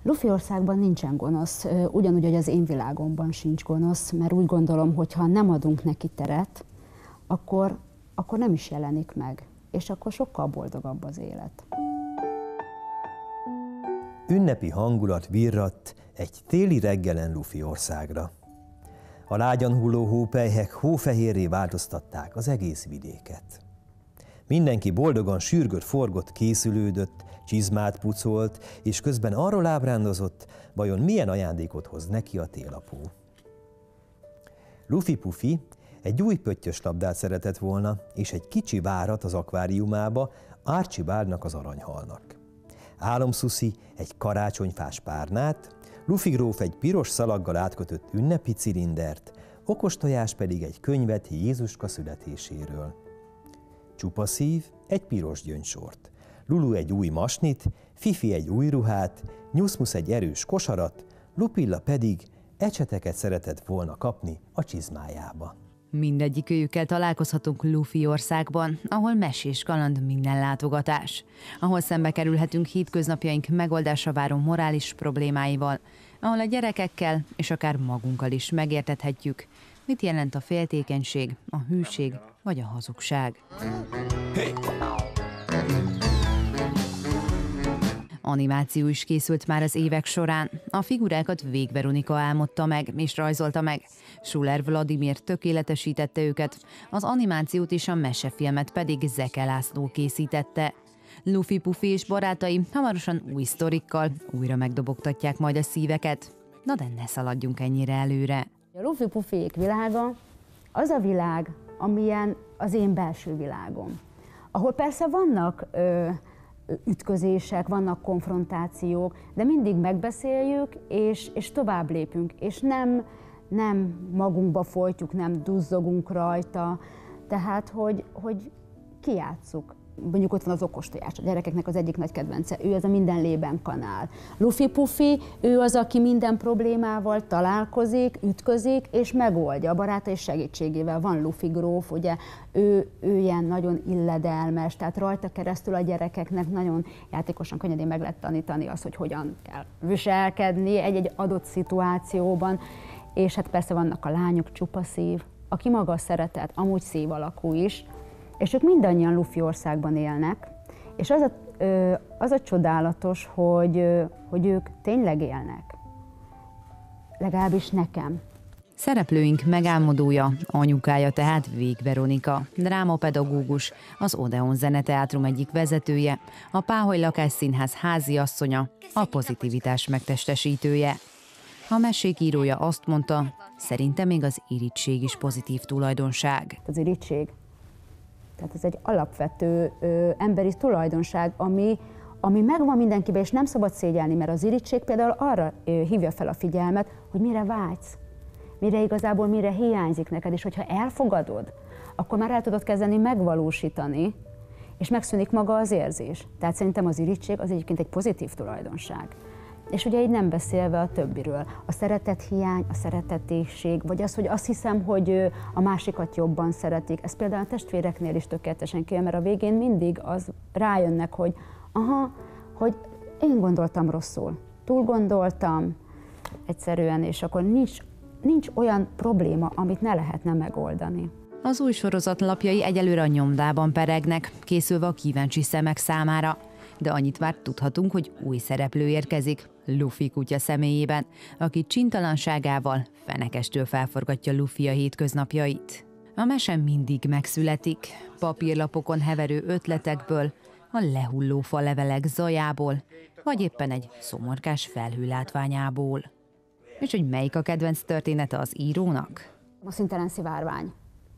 Lufiországban nincsen gonosz, ugyanúgy, hogy az én világomban sincs gonosz, mert úgy gondolom, hogy ha nem adunk neki teret, akkor nem is jelenik meg, és akkor sokkal boldogabb az élet. Ünnepi hangulat virradt egy téli reggelen Lufiországra. A lágyan hulló hópelyhek hófehérré változtatták az egész vidéket. Mindenki boldogan sürgött-forgott, készülődött, csizmát pucolt, és közben arról ábrándozott, vajon milyen ajándékot hoz neki a télapó. Lufi Pufi egy új pöttyös labdát szeretett volna, és egy kicsi várat az akváriumába Archibaldnak, az aranyhalnak. Álomszuszi egy karácsonyfás párnát, Lufi gróf egy piros szalaggal átkötött ünnepi cilindert, Okostojás pedig egy könyvet Jézuska születéséről. Csupaszív egy piros gyöngysort, Lulu egy új masnit, Fifi egy új ruhát, Nyuszmusz egy erős kosarat, Lupilla pedig ecseteket szeretett volna kapni a csizmájába. Mindegyikőjükkel találkozhatunk Lufiországban, ahol mesés kaland minden látogatás, ahol szembe kerülhetünk hétköznapjaink megoldásra váró morális problémáival, ahol a gyerekekkel és akár magunkkal is megértethetjük, mit jelent a féltékenység, a hűség vagy a hazugság. Hey! Animáció is készült már az évek során. A figurákat Vég Veronika álmodta meg és rajzolta meg. Schuller Vladimir tökéletesítette őket, az animációt és a mesefilmet pedig Zeke László készítette. Lufi Pufi és barátai hamarosan új sztorikkal újra megdobogtatják majd a szíveket. Na de ne szaladjunk ennyire előre. A Lufi Pufiék világa az a világ, amilyen az én belső világom. Ahol persze vannak ütközések, vannak konfrontációk, de mindig megbeszéljük, és tovább lépünk, és nem magunkba folytjuk, nem duzzogunk rajta, tehát, hogy kijátsszuk. Mondjuk ott van az Okostojás, a gyerekeknek az egyik nagy kedvence, ő az a minden lében kanál. Lufi Pufi, ő az, aki minden problémával találkozik, ütközik, és megoldja a barátai segítségével. Van Lufi gróf, ugye, ő ilyen nagyon illedelmes, tehát rajta keresztül a gyerekeknek nagyon játékosan, könnyedén meg lehet tanítani azt, hogy hogyan kell viselkedni egy adott szituációban. És hát persze vannak a lányok, Csupaszív, aki maga a szeretet, amúgy szív alakú is, és ők mindannyian Lufiországban élnek, és az a csodálatos, hogy ők tényleg élnek. Legalábbis nekem. Szereplőink megálmodója, anyukája tehát Vég Veronika, drámapedagógus, az Odeon Zeneteátrum egyik vezetője, a Páholy Lakásszínház háziasszonya, a pozitivitás megtestesítője. A mesék írója azt mondta, szerinte még az irigység is pozitív tulajdonság. Az irigység, tehát ez egy alapvető emberi tulajdonság, ami megvan mindenkiben, és nem szabad szégyelni, mert az irigység például arra hívja fel a figyelmet, hogy mire vágysz, mire hiányzik neked, és hogyha elfogadod, akkor már el tudod kezdeni megvalósítani, és megszűnik maga az érzés. Tehát szerintem az irigység az egyébként egy pozitív tulajdonság. És ugye így nem beszélve a többiről. A szeretethiány, a szeretetésség, vagy az, hogy azt hiszem, hogy a másikat jobban szeretik. Ez például a testvéreknél is tökéletesen kijön, mert a végén mindig az rájönnek, hogy hogy én gondoltam rosszul, túl gondoltam egyszerűen, és akkor nincs olyan probléma, amit ne lehetne megoldani. Az új sorozat lapjai egyelőre a nyomdában peregnek, készülve a kíváncsi szemek számára. De annyit már tudhatunk, hogy új szereplő érkezik, Lufi kutya személyében, aki csintalanságával fenekestől felforgatja Lufi a hétköznapjait. A mese mindig megszületik, papírlapokon heverő ötletekből, a lehulló falevelek zajából, vagy éppen egy szomorkás felhő látványából. És hogy melyik a kedvenc története az írónak? A színtelen szivárvány.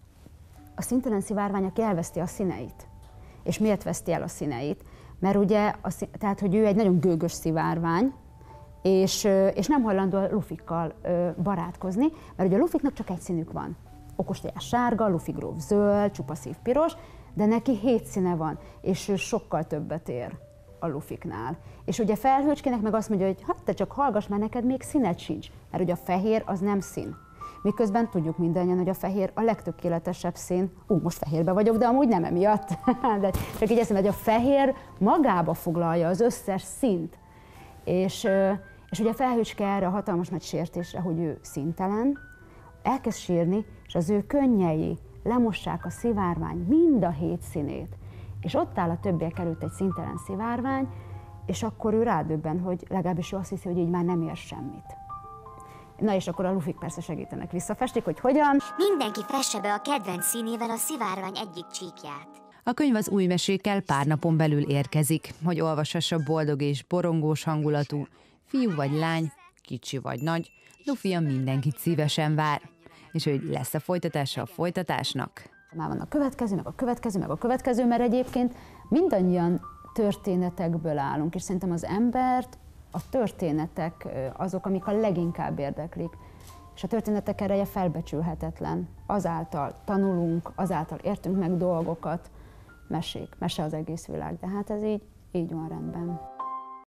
A színtelen szivárvány, aki elveszti a színeit. És miért veszti el a színeit? Mert ugye, tehát, hogy ő egy nagyon gőgös szivárvány, és nem hajlandó a lufikkal barátkozni, mert ugye a lufiknak csak egy színük van. Okostojás sárga, Lufi gróf zöld, Csupaszív piros, de neki 7 színe van, és ő sokkal többet ér a lufiknál. És ugye Felhőcskének meg azt mondja, hogy hát te csak hallgass, mert neked még színed sincs, mert ugye a fehér az nem szín. Miközben tudjuk mindannyian, hogy a fehér a legtökéletesebb szín. Most fehérbe vagyok, de amúgy nem emiatt. De csak így eszem, hogy a fehér magába foglalja az összes színt. És És ugye a felhőcske erre a hatalmas nagy sértésre, hogy ő színtelen, elkezd sírni, és az ő könnyei lemossák a szivárvány mind a 7 színét. És ott áll a többiek előtt egy színtelen szivárvány, és akkor ő rádöbben, hogy legalábbis ő azt hiszi, hogy így már nem ér semmit. Na és akkor a lufik persze segítenek, visszafestik, hogy hogyan. Mindenki fesse be a kedvenc színével a szivárvány egyik csíkját. A könyv az új mesékkel pár napon belül érkezik, hogy olvashassa boldog és borongós hangulatú, fiú vagy lány, kicsi vagy nagy, Lufia mindenkit szívesen vár. És hogy lesz a folytatása a folytatásnak? Már van a következő, meg a következő, meg a következő, mert egyébként mindannyian történetekből állunk, és szerintem az embert a történetek azok, amik a leginkább érdeklik. És a történetek ereje felbecsülhetetlen. Azáltal tanulunk, azáltal értünk meg dolgokat, mese az egész világ. De hát ez így van rendben.